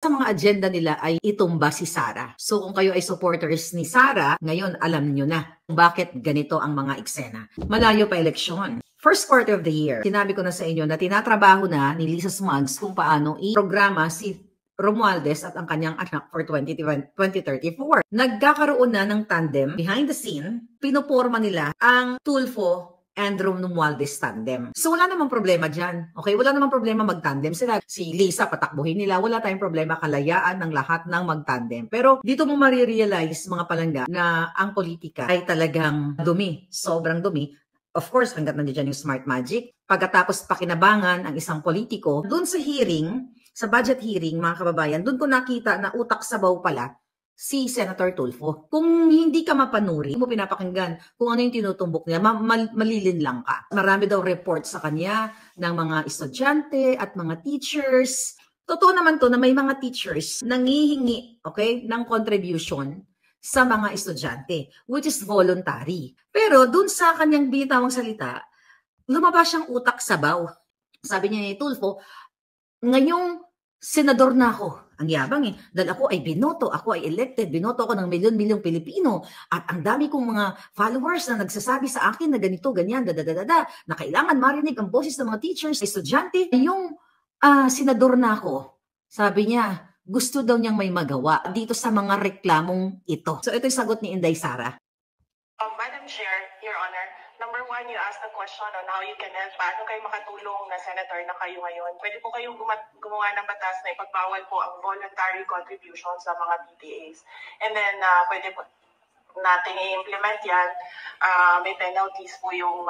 sa mga agenda nila ay itumba si Sara. So kung kayo ay supporters ni Sara, ngayon alam nyo na bakit ganito ang mga eksena. Malayo pa eleksyon. First quarter of the year, sinabi ko na sa inyo na tinatrabaho na ni Lisa Smugs kung paano i-programa si Romualdez at ang kanyang anak for 2034. Nagkakaroon na ng tandem behind the scene, pinuporma nila ang Tulfo and Romualdez tandem. So wala namang problema dyan. Okay, wala namang problema mag-tandem sila. Si Lisa patakbuhin nila, wala tayong problema, kalayaan ng lahat ng mag-tandem. Pero dito mo marirealize mga palangga na ang politika ay talagang dumi, sobrang dumi. Of course, hanggat nandiyan yung smart magic. Pagkatapos pakinabangan ang isang politiko, dun sa hearing, sa budget hearing, mga kababayan, dun ko nakita na utak sabaw pala si Senator Tulfo. Kung hindi ka mapanuri, mo pinapakinggan kung ano yung tinutumbok niya, malilin lang ka. Marami daw report sa kanya ng mga estudyante at mga teachers. Totoo naman to na may mga teachers nangihingi, okay, ng contribution sa mga estudyante, which is voluntary. Pero dun sa kanyang bitawang salita, lumabas siyang utak sabaw. Sabi niya ni Tulfo, ngayong senador na ako. Ang yabang eh. Dahil ako ay binoto, ako ay elected, binoto ako ng milyon-milyong Pilipino. At ang dami kong mga followers na nagsasabi sa akin na ganito, ganyan, na kailangan marinig ang boses ng mga teachers, estudyante. Yung senador na ako, sabi niya, gusto daw niyang may magawa dito sa mga reklamong ito. So ito yung sagot ni Inday Sara. Madam Chair, Your Honor, number one, you asked the question on how you can help. Paano kayo makatulong na senator na kayo ngayon? Pwede po kayong gumawa ng batas na ipagbawal po ang voluntary contribution sa mga PTAs. And then, pwede po natin i-implement yan. May penalties po yung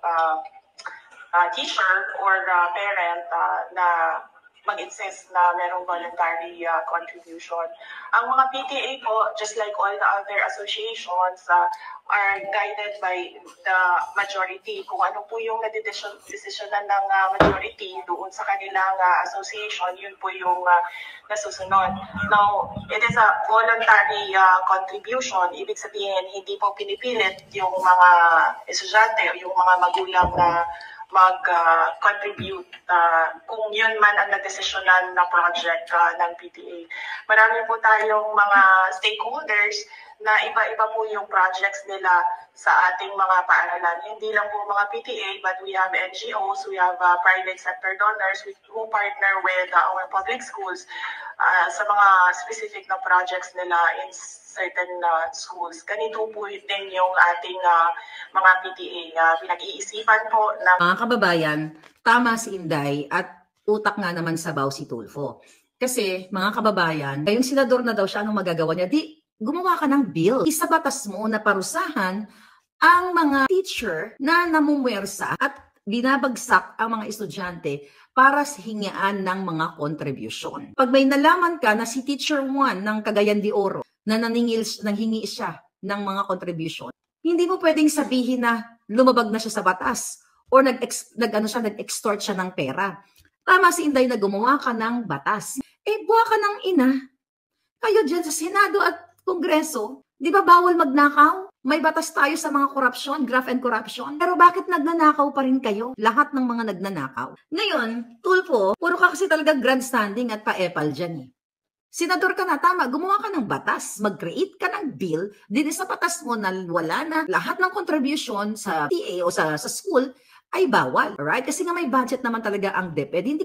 teacher or parent na mag-insist na merong voluntary contribution. Ang mga PTA po, just like all the other associations, are guided by the majority. Kung ano po yung decisionan ng majority doon sa kanilang association, yun po yung nasusunod. Now, it is a voluntary contribution. Ibig sabihin, hindi po pinipilit yung mga estudyante o yung mga magulang na mag-contribute kung yun man ang nagdesisyonan na project ng PTA. Marami po tayong mga stakeholders na iba-iba po yung projects nila sa ating mga paaralan. Hindi lang po mga PTA, but we have NGOs, we have private sector donors who partner with our public schools sa mga specific na projects nila in certain schools. Ganito po din yung ating mga PTA. Pinag-iisipan po na... Mga kababayan, tama si Inday at utak nga naman sabaw si Tulfo. Kasi mga kababayan, yung senador na daw siya, anong magagawa niya? Di, gumawa ka ng bill. Isa batas mo na parusahan ang mga teacher na namumwersa at binabagsak ang mga estudyante para sa hingian ng mga kontribusyon. Pag may nalaman ka na si Teacher 1 ng Cagayan de Oro na nanghingi siya ng mga contribution, hindi mo pwedeng sabihin na lumabag na siya sa batas or nag-extort siya ng pera. Tama si Inday na gumawa ka ng batas. Buwa ka ng ina. Kayo dyan sa Senado at Kongreso, di ba bawal magnakaw? May batas tayo sa mga korupsyon, graft and corruption. Pero bakit nagnanakaw pa rin kayo? Lahat ng mga nagnanakaw. Ngayon, Tulfo, puro ka kasi talaga grandstanding at pa-epal dyan eh. Senador ka na, tama, gumawa ka ng batas, mag-create ka ng bill, din sa batas mo na wala na lahat ng contribution sa PTA o sa school ay bawal, right? Kasi nga may budget naman talaga ang DepEd. Hindi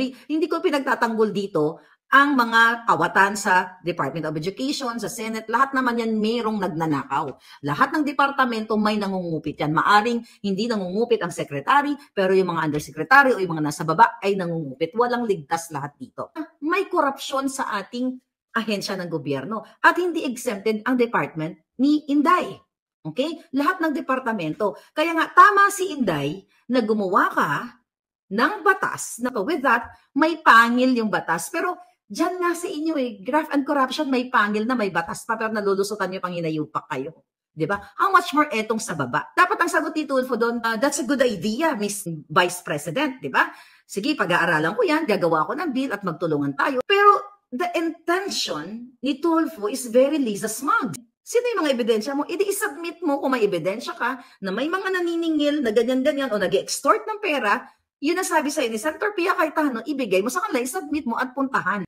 ko pinagtatanggol dito ang mga kawatan sa Department of Education, sa Senate, lahat naman yan mayroong nagnanakaw. Lahat ng departamento may nangungupit yan. Maaring hindi nangungupit ang secretary, pero yung mga undersecretary o yung mga nasa baba ay nangungupit. Walang ligtas lahat dito. May korupsyon sa ating ahensya ng gobyerno at hindi exempted ang department ni Inday. Okay? Lahat ng departamento. Kaya nga, tama si Inday na gumawa ka ng batas na with that, may pangil yung batas. Pero diyan nga sa inyo graft and corruption, may pangil na, may batas pa, pero nalulusutan nyo pang hinayupak kayo. Diba? How much more etong sa baba? Dapat ang sagot ni Tulfo doon, that's a good idea, Miss Vice President, diba? Sige, pag-aaralan ko yan, gagawa ko ng bill at magtulungan tayo. Pero the intention ni Tulfo is very Lisa Smugs. Sino yung mga ebidensya mo? I-submit mo kung may ebidensya ka na may mga naniningil na ganyan-ganyan o nag-extort ng pera, yun ang sabi sa'yo ni Senator Pia Cayetano, ibigay mo sa kanila, i-submit mo at puntahan.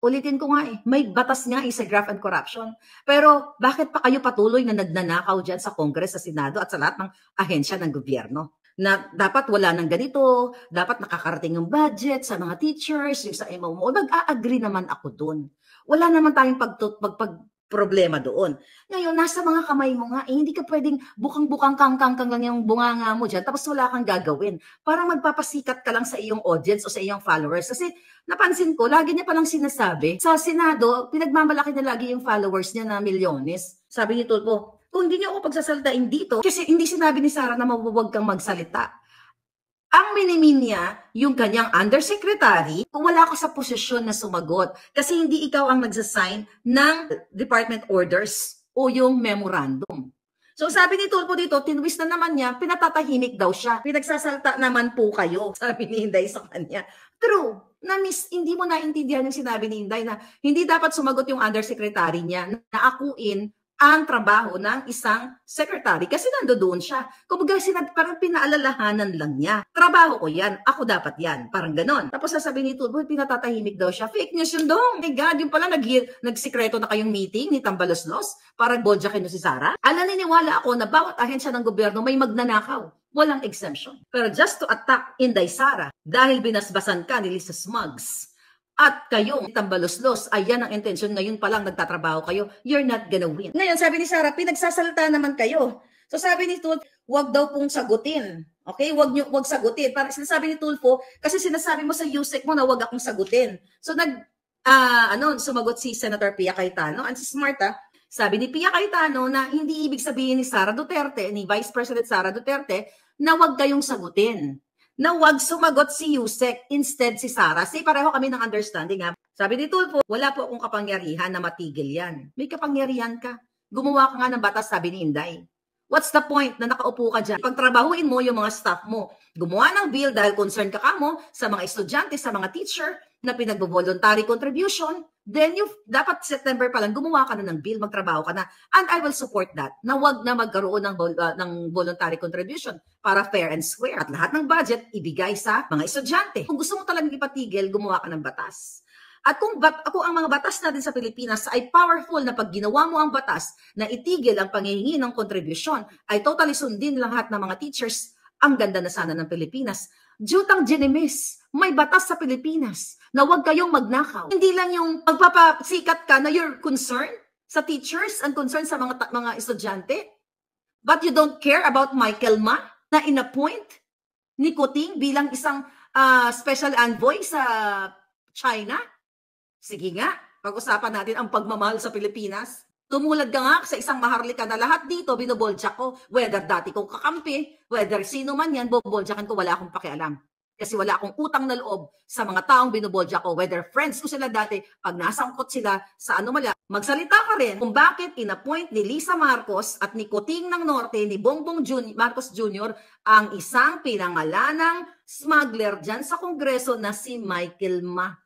Ulitin ko nga may batas nga sa graft and corruption. Pero bakit pa kayo patuloy na nagnanakaw dyan sa Congress, sa Senado at sa lahat ng ahensya ng gobyerno? Na dapat wala nang ganito, dapat nakakarating yung budget sa mga teachers, yung sa MOO. Mag-a-agree naman ako dun. Wala naman tayong problema doon. Ngayon, nasa mga kamay mo nga, hindi ka pwedeng bukang-bukang kangkang lang yung bunganga mo dyan, tapos wala kang gagawin. Parang magpapasikat ka lang sa iyong audience o sa iyong followers. Kasi napansin ko, lagi niya palang sinasabi, sa Senado, pinagmamalaki na lagi yung followers niya na milyones. Sabi ni Tulfo, kung hindi niyo ako pagsasalitain dito, kasi hindi sinabi ni Sara na mabuwag kang magsalita. Ang minimin niya, yung kanyang undersecretary, kung wala ka sa posisyon na sumagot. Kasi hindi ikaw ang nagsasign ng department orders o yung memorandum. So sabi ni Tulfo dito, tinwist na naman niya, pinatatahimik daw siya. Pinagsasalta naman po kayo, sabi ni Inday sa kanya. True, hindi mo naintindihan yung sinabi ni Inday na hindi dapat sumagot yung undersecretary niya na akuin ang trabaho ng isang secretary kasi nandoon siya. Kumbaga parang pinaalalahanan lang niya. Trabaho ko yan, ako dapat yan. Parang ganon. Tapos sasabihin ni Tulfo, pinatatahimik daw siya. Fake news yun dong. My God, yung pala nagsikreto na kayong meeting ni Tambaloslos para bodyakin si Sara. Naniniwala ako na bawat ahensya ng gobyerno may magnanakaw. Walang exemption. Pero just to attack Inday Sara dahil binasbasan ka ni Lisa Smugs, at kayong Tambaloslos, ayan ang intention, ngayon pa lang nagtatrabaho kayo, you're not gonna win. Ngayon, sabi ni Sara, pinagsasalita naman kayo. So sabi ni Tulfo, wag daw pong sagutin. Okay? Wag sagutin. Parang sinasabi ni Tulfo, kasi sinasabi mo sa USEC mo na wag akong sagutin. So sumagot si Senator Pia Cayetano, and si Smart sabi ni Pia Cayetano na hindi ibig sabihin ni Sara Duterte, ni Vice President Sara Duterte, na wag kayong sagutin. Na wag sumagot si Yusek, instead si Sara. Pareho kami ng understanding ha. Sabi ni Tulfo, wala po akong kapangyarihan na matigil yan. May kapangyarihan ka. Gumawa ka nga ng batas, sabi ni Inday. What's the point na nakaupo ka dyan? Pagtrabahuin mo yung mga staff mo. Gumawa ng bill dahil concerned ka mo sa mga estudyante, sa mga teacher na pinagbo-voluntary contribution. Then dapat September pa lang, gumawa ka na ng bill, magtrabaho ka na. And I will support that. Na wag na magkaroon ng voluntary contribution para fair and square. At lahat ng budget, ibigay sa mga estudyante. Kung gusto mo talagang ipatigil, gumawa ka ng batas. At kung ang mga batas natin sa Pilipinas ay powerful na pag ginawa mo ang batas na itigil ang panghihingi ng kontribusyon, ay totally sundin lahat ng mga teachers, ang ganda na sana ng Pilipinas. Jutang Genemis, may batas sa Pilipinas na huwag kayong magnakaw. Hindi lang yung magpapasikat ka na you're concerned sa teachers and concerned sa mga estudyante, but you don't care about Michael Ma na inappoint ni Kuting bilang isang special envoy sa China. Sige nga, pag-usapan natin ang pagmamahal sa Pilipinas. Tumulad ka nga sa isang maharlika na lahat dito binobolja ko. Whether dati kong kakampi, whether sino man yan, boboljakan ko, wala akong pakialam. Kasi wala akong utang na loob sa mga taong binobolja ko. Whether friends ko sila dati, pag nasangkot sila sa anomala, magsalita ka rin kung bakit inappoint ni Lisa Marcos at ni Kuting ng Norte, ni Bongbong Marcos Jr. ang isang pinangalanang smuggler dyan sa Kongreso na si Michael Ma.